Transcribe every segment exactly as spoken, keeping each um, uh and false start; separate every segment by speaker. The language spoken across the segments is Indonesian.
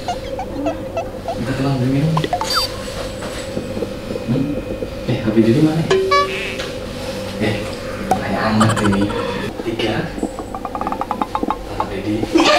Speaker 1: Minta tolong beli minum. Hmm? Eh, H P Didi mana? Eh, kayak anak ini. Tiga. Tolong Didi.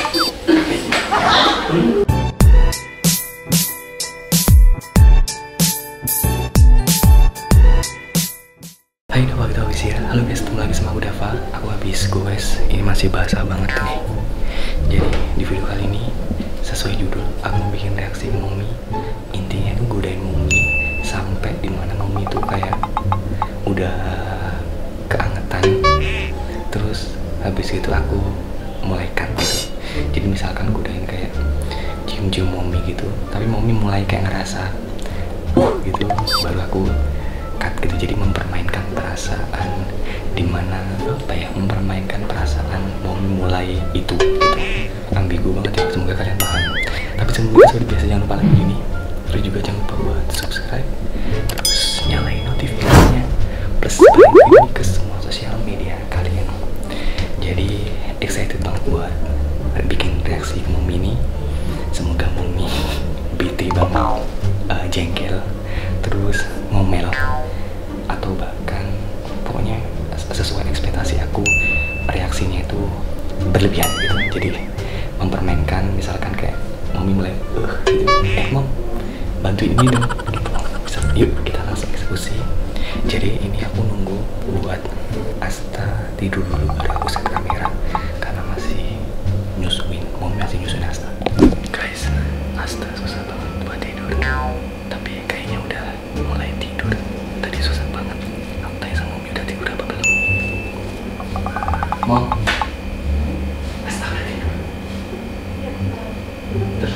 Speaker 1: Hai, udah waktu habis ya. Halo guys, ketemu lagi sama aku Dava. Aku habis guys. Ini masih basah banget nih. Jadi di video kali ini sesuai judul, aku mau bikin reaksi Momi. Intinya itu godain Momi sampai dimana Momi itu kayak udah keangetan. Terus habis itu aku mulai cut gitu. Jadi misalkan godain kayak cium-cium Momi gitu, tapi Momi mulai kayak ngerasa uh gitu, baru aku cut gitu. Jadi mempermainkan perasaan, dimana apa ya, mempermainkan perasaan Momi mulai itu gitu. Ambigu banget ya, semoga kalian paham. Tapi sebelumnya seperti biasa jangan lupa like ini, terus juga jangan lupa buat subscribe, terus nyalain notifikasinya, plus sebarin video ini ke semua sosial media kalian. Jadi excited banget buat bikin reaksi Momi ini. Semoga Momi bete banget, uh, jengkel, terus ngomel, atau bahkan pokoknya sesuai ekspektasi aku, reaksinya itu berlebihan gitu. Jadi mempermainkan, misalkan kayak Momi mulai uh, gitu, eh Mom bantuin ini dong gitu. Bisa, yuk kita langsung eksekusi. Jadi ini aku nunggu buat Asta tidur dulu baru aku set kamera, karena masih nyusuin, Momi masih nyusuin Asta. Guys, Asta susah banget buat tidur, tapi kayaknya udah mulai tidur. Tadi susah banget. Aku tanya sama Momi udah tidur apa belum. Mom, Asta udah tidur. Terus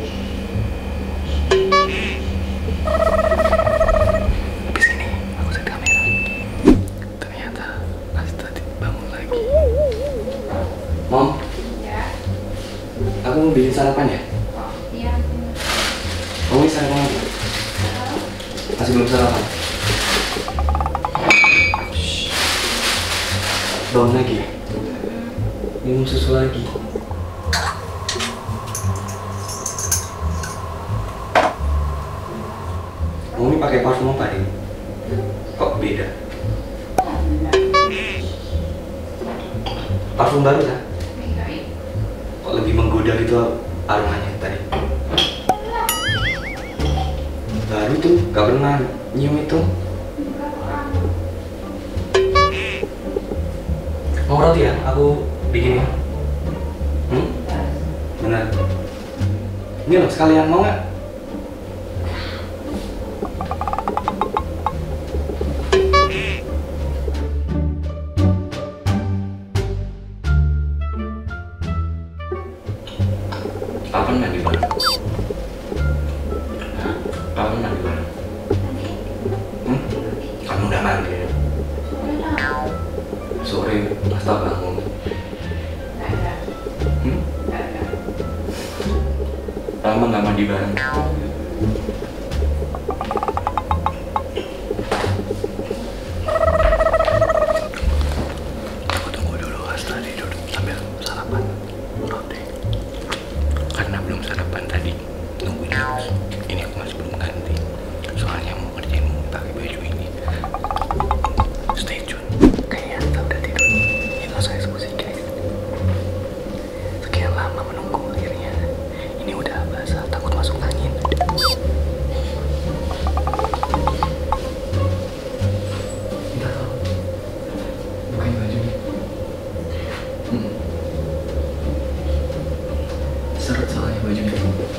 Speaker 1: habis ini aku set kamera. Ternyata Asta bangun lagi. Mom, ya. Aku mau bikin sarapan ya?
Speaker 2: Iya.
Speaker 1: Momi sarapan lagi? Masih belum sarapan? Shhh. Bangun lagi? Minum susu lagi? Momi pakai parfum apa ini? Kok beda? Parfum baru kan? Kok lebih menggoda gitu aromanya tadi? Baru tuh, gak pernah nyium itu. Mau roti ya? Aku bikinin. Hmm? Bener. Ini loh, sekalian mau gak? Kapan mandi bareng? Kapan mandi bareng? Hmm? Kamu udah mandi ya? Sore Asta bangun. Hmm? Lama gak mandi bareng? Aku tunggu dulu Asta tidur sambil sarapan roti. Karena belum sarapan tadi, nungguin terus. Ini aku masih belum ganti, soalnya mau kerjain mau pakai baju ini. Stay tune. Kayaknya Asta udah tidur. Ini langsung eksekusi guys. Sekian lama menunggu, akhirnya ini udah basah, takut masuk angin. Bentar loh, bukain bajunya. Hmm. Seret soalnya bajunya.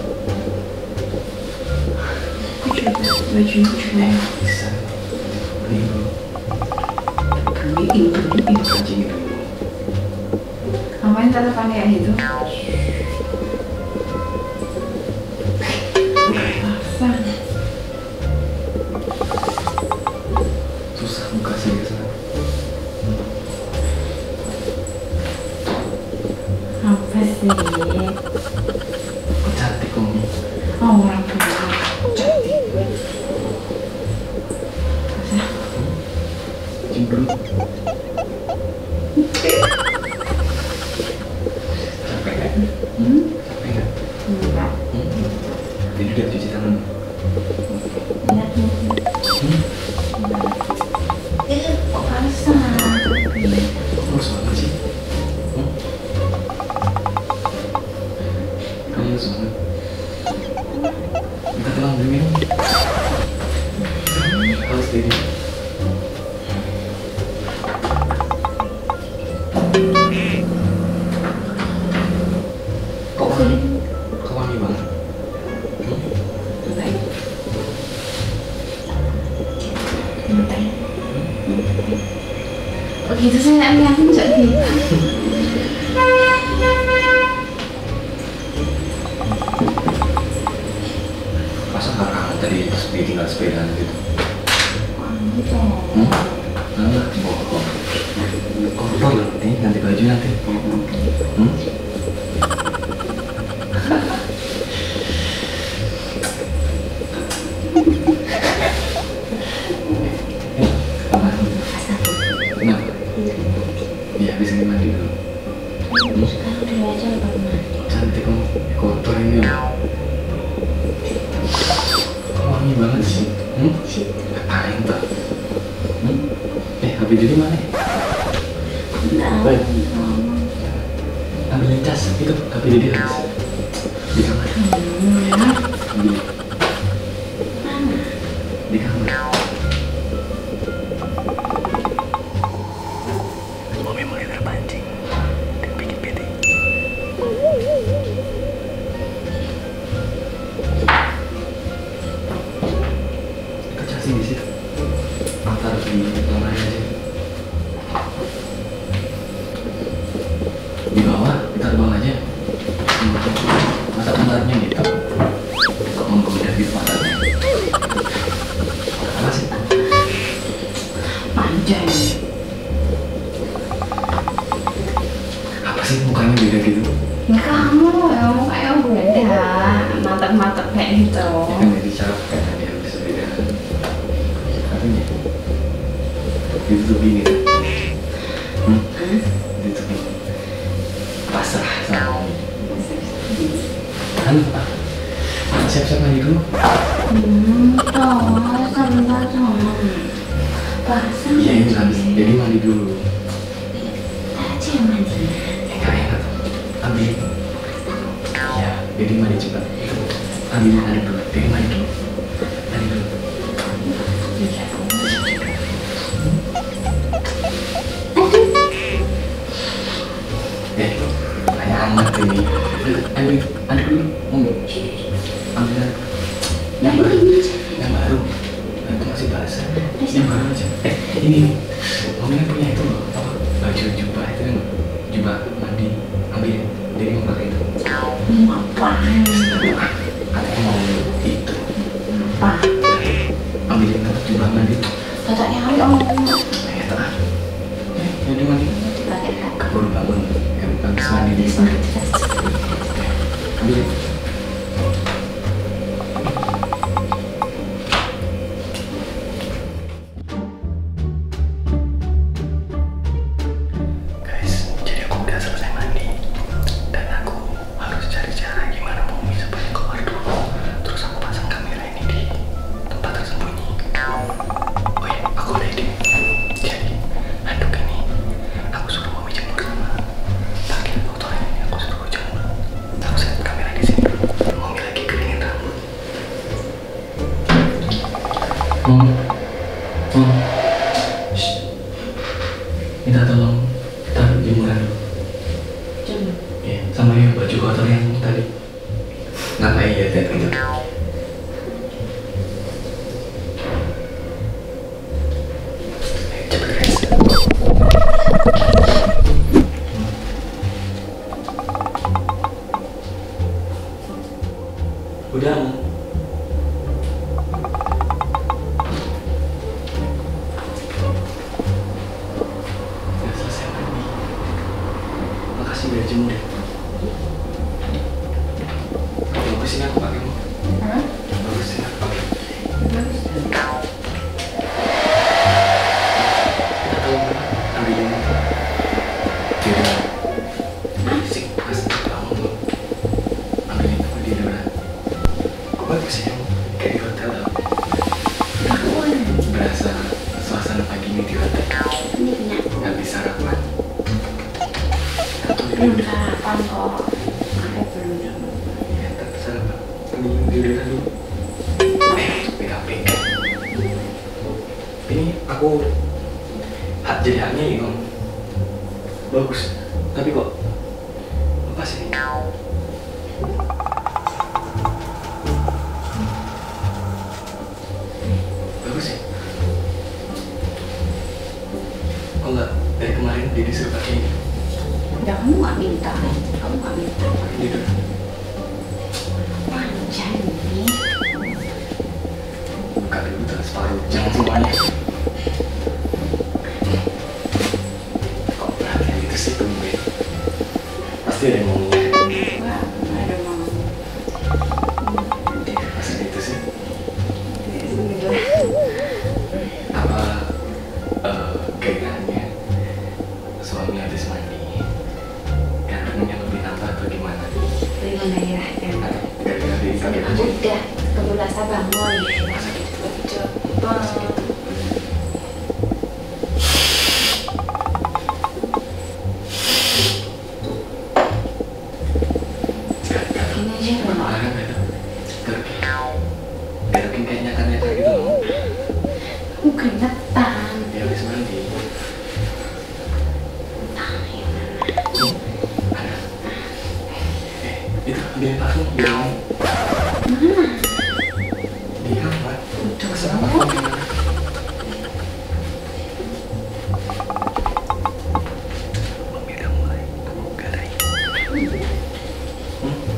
Speaker 2: Bajunya juga
Speaker 1: Bisa beli dulu,
Speaker 2: beliin beliin.
Speaker 1: kancingin dulu.
Speaker 2: Ngapain tatapan kayak gitu? Basah.
Speaker 1: Susah buka sih biasa.
Speaker 2: Apa sih?
Speaker 1: Kok cantik Momi?
Speaker 2: Oh, orang tua.
Speaker 1: Cantik.
Speaker 2: Basah.
Speaker 1: Cium dulu. Capek gak?
Speaker 2: Hmm?
Speaker 1: Capek gak?
Speaker 2: Enggak.
Speaker 1: Hmm? Jadi udah cuci tangan.
Speaker 2: Lihat nih.
Speaker 1: Hmm?
Speaker 2: Ih, kok basah?
Speaker 1: Kok mulus banget sih? Hmm? Kamu mulus banget. Minta tolong beli minum. Harus ini. Kok wangi? Kok wangi banget? Hmm?
Speaker 2: Baik. Bentar. Oh gitu sih, aku yakin cok gitu.
Speaker 1: Masa nggak kangen tadi ditinggal sepedaan gitu?
Speaker 2: Wangi toh.
Speaker 1: Hmm? Enggak, bohong. Kotor loh, nih ganti baju nanti. Hmm? Apa? Kenapa? Ya, habis ini mandi dulu. Hmm?
Speaker 2: Sekarang udah aja lupa mandi.
Speaker 1: Cantik kamu, kotor ini loh. Wangi banget sih. Hmm?
Speaker 2: Situ.
Speaker 1: Ngapain tuh? Hmm? Eh, H P jadi mana?
Speaker 2: Enggak.
Speaker 1: Baik. Ambilin cas, itu H P jadi habis. Di kamar.
Speaker 2: Hmm.
Speaker 1: Ambil.
Speaker 2: Mana?
Speaker 1: Di kamar. Mami mulai terpancing dan bikin bete. Kita casin di situ. Antar di kamar aja. Di bawah kita buang aja. Masa pantatnya gitu. Kok menggoda di pantatnya? Apa sih?
Speaker 2: Panjang.
Speaker 1: Apa sih mukanya beda gitu?
Speaker 2: Ya kamu ya, kayak beda. Mantap-mantap kayak gitu.
Speaker 1: Ya kan jadi capek kan dia habis beda. Katanya ditutup gini kan? Hmm? Ditutup gini. Pasrah sama Mami. Kan? Siap-siap mandi dulu.
Speaker 2: Hmm, toh, sebentar dong. Basah.
Speaker 1: Iya ini habis, jadi mandi dulu.
Speaker 2: Aja yang mandi.
Speaker 1: Enggak enak. Ambil. Iya, jadi mandi cepat. Ambil mandi dulu. Jadi mandi dulu. Mandi dulu. Eh, kayak amat ini. Ambil, ambil dulu. Mami. Ambil. Yang baru. Yang baru. Nah, itu masih basah. Yang baru aja. Eh, ini. Mami kan punya itu loh. Apa? Baju jubah itu kan. Jubah mandi. Ambil. Jadi mau pakai itu.
Speaker 2: Ngapain?
Speaker 1: Katanya mau itu.
Speaker 2: Apa?
Speaker 1: Ambilin apa jubah mandi.
Speaker 2: Katanya hari om.
Speaker 1: Eh, tak. Eh, jadi mandi.
Speaker 2: Pakai kak.
Speaker 1: Keburu bangun. Kan habis mandi di sana. Ambilin. Guys, jadi aku udah selesai mandi dan aku harus cari cara gimana Mami supaya keluar dulu. Terus aku pasang kamera ini di tempat tersembunyi. Oh iya, aku udah ide. Jadi handuk ini aku suruh Mami jemur sama pakaian kotor ini aku suruh jemur. Aku set kamera di sini dulu. Mami lagi keringin rambut. Mom, Mom, shh. Minta tolong taruh jemuran dulu.
Speaker 2: Jemur.
Speaker 1: Ya, sama yang baju kotor yang tadi. Ngapain ya lihat itu? Cepet guys. Udah Mu. Udah selesai mandi. Makasih udah jemur. Bagus ini aku pakai Mu.
Speaker 2: Hah?
Speaker 1: Bagus ini aku pakai.
Speaker 2: Bagus.
Speaker 1: Kita tahu ambilin deodoran. Sik, mas, kamu ambilin aku deodoran. bagus ya, kayak di hotel tau. Berasa suasana pagi ini di hotel. Gak bisa sarapan.
Speaker 2: Belum sarapan kok. Aku belum.
Speaker 1: Ya, tak sarapan. Ini dulu dulu. Eh, beda-beda. Ini aku hak jadi haknya ini om. Bagus. Tapi kok lepas ini. Bagus ya. Oh enggak, dari kemarin dia disuruh pakai ini.
Speaker 2: Udah kamu nggak minta, kamu nggak minta.
Speaker 1: Pakai ini dulu.
Speaker 2: Panjang ini.
Speaker 1: Buka dulu tuh separuh, jangan semuanya. Kok perhatian gitu sih tumben. Pasti ada yang mau ngeliat.
Speaker 2: Wah, nggak ada mau.
Speaker 1: Masa gitu sih?
Speaker 2: Gitu.
Speaker 1: Apa eh gairahnya suami habis mandi gantengnya lebih nambah atau gimana?
Speaker 2: Gimana ya?
Speaker 1: Atau gara-gara dia pakai baju?
Speaker 2: Udah, kebulasa bangun.
Speaker 1: Masa gitu?
Speaker 2: Coba.
Speaker 1: Gak-gak
Speaker 2: Ini aja belum.
Speaker 1: olahraga gak tuh? Garukin Garukin kayak nyakar-nyakar gitu loh.
Speaker 2: Aku keringetan.
Speaker 1: Dia habis mandi. Nih, ada. Eh, itu ambil parfum biar mau.
Speaker 2: Mana?
Speaker 1: Di kamar.
Speaker 2: Udah
Speaker 1: Sama
Speaker 2: semua.
Speaker 1: parfum gimana? Mami udah mulai. Aku gadai. Hmm?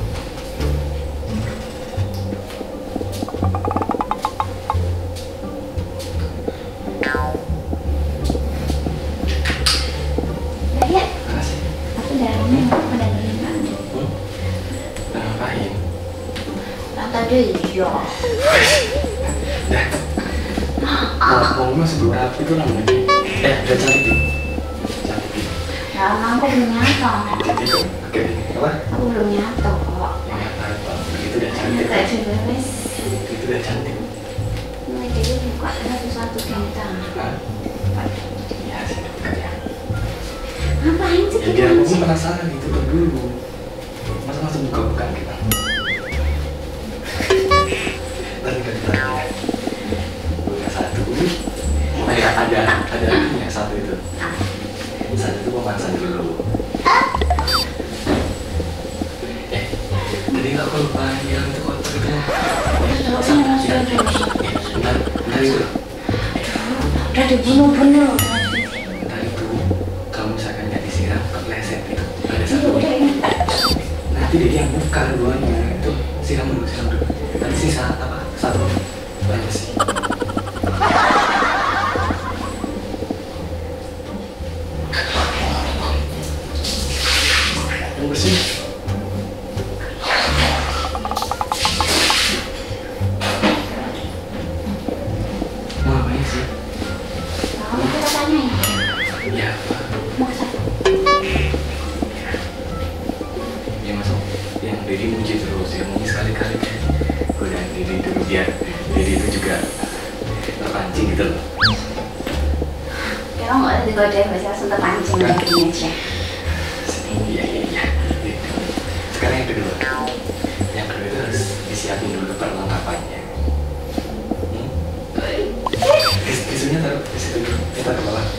Speaker 2: Lihat,
Speaker 1: Makasih.
Speaker 2: aku dalamnya apa dalamnya mana?
Speaker 1: Hmm? Udah ngapain?
Speaker 2: Tante dia iya.
Speaker 1: Dah. Mau mau sebelum rapi itu namanya. Eh, udah cantik. Cantik.
Speaker 2: Lama aku belum nyata.
Speaker 1: Cantik. Oke. Apa?
Speaker 2: Aku belum nyata kok.
Speaker 1: Yang apa apa? Begitu udah cantik.
Speaker 2: Nyata itu beres.
Speaker 1: Begitu udah cantik.
Speaker 2: Ini jadi buka satu-satu bintang.
Speaker 1: Hah? Iya sih, bukan ya.
Speaker 2: Ngapain sih
Speaker 1: Ya
Speaker 2: kita
Speaker 1: biar aku
Speaker 2: masih?
Speaker 1: penasaran itu tuh dulu. Masa langsung buka-bukaan kita? Tadi kan kita buka satu. Ada ada ada ini ya satu itu. Satu itu pemanasan dulu. Eh, tadi nggak aku lupa bilang itu kotor itu.
Speaker 2: Udah,
Speaker 1: Satu,
Speaker 2: udah,
Speaker 1: ya.
Speaker 2: udah, udah.
Speaker 1: Eh, bentar, bentar itu.
Speaker 2: Udah dibunuh-bunuh.
Speaker 1: Bentar itu. Kalau misalkan nggak disiram, kepleset itu. Ada
Speaker 2: Ini
Speaker 1: satu.
Speaker 2: udah ini.
Speaker 1: Nanti dia yang buka duanya itu siram dulu siram dulu nanti sisa apa satu aja sih yang bersih mau ngapain sih
Speaker 2: Kamu kita tanyain.
Speaker 1: ya
Speaker 2: Masa?
Speaker 1: ya masuk yang Dedi muji terus yang muji sekali-kali udah Dedi dulu biar Dedi itu juga terpancing gitu loh.
Speaker 2: Ya kamu nggak digodain, masih langsung terpancing kayak gini aja.
Speaker 1: Iya iya iya. Gitu. Sekarang yang kedua, yang kedua itu harus disiapin dulu perlengkapannya. Hmm? Tis- Tisunya taruh di situ dulu, kita ke bawah.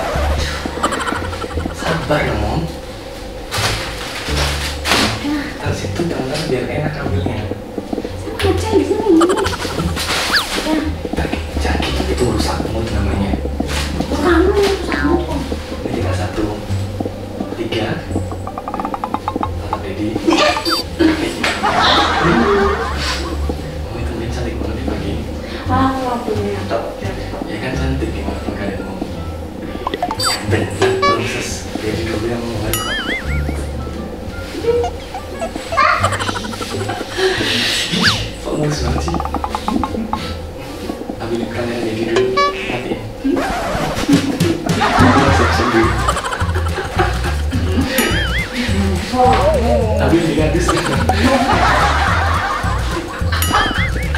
Speaker 1: Sabar dong, Mom. Taruh situ tangan biar enak ambilnya.
Speaker 2: Saya kerja di sini. Ya,
Speaker 1: Jaki, jaki itu rusak mood namanya.
Speaker 2: kamu yang sama kok.
Speaker 1: Ini tinggal satu, tiga, tatap Dedi. Oh itu main cantik banget di pagi ini.
Speaker 2: Ah, aku punya top.
Speaker 1: Ya kan cantik gimana kalau kalian mau. Bener, belum ses. Dedi dulu yang mau balik kok. Kok mulus banget sih? Ambilin kamera Dedi dulu, nanti ya. Siap-siap dulu. Ambil di gadis.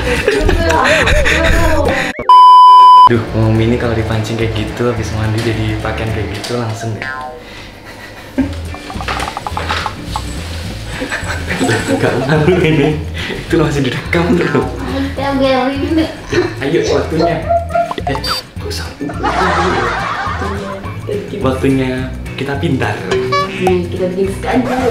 Speaker 1: Duh, Mom ini kalau dipancing kayak gitu, habis mandi jadi pakaian kayak gitu langsung deh. Gak malu ini, itu masih direkam tuh. Ayo waktunya. Eh, waktunya kita pintar.
Speaker 2: Kita bikin schedule.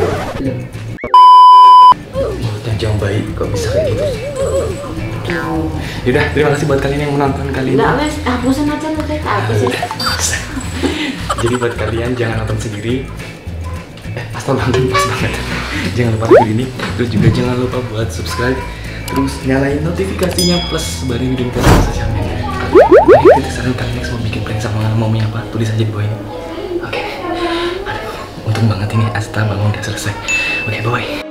Speaker 1: Mulutnya jauh baik, kok bisa kayak gitu? Yaudah, terima kasih buat kalian yang menonton kali ini.
Speaker 2: Enggak, Mas, hapusin aja lu kayak hapusin.
Speaker 1: Jadi buat kalian jangan nonton sendiri. Eh, pas nonton pas banget. Jangan lupa video ini, terus juga jangan lupa buat subscribe, terus nyalain notifikasinya plus baru video kita di sosial media. Nah, itu saran kalian mau bikin prank sama mommy apa, tulis aja di bawah ini. Oke. Aduh, untung banget ini Asta bangun udah selesai. Oke, bye.